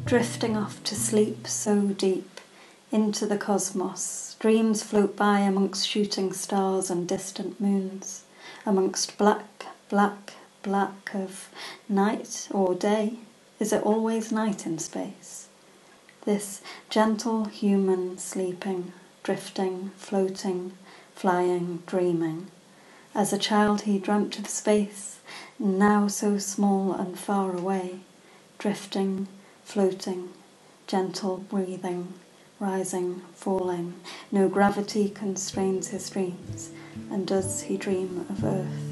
drifting off to sleep so deep into the cosmos. Dreams float by amongst shooting stars and distant moons, amongst black, black, black of night or day. Is it always night in space? This gentle human sleeping, drifting, floating, flying, dreaming. As a child he dreamt of space, now so small and far away, drifting, floating, gentle breathing, rising, falling. No gravity constrains his dreams, and does he dream of earth?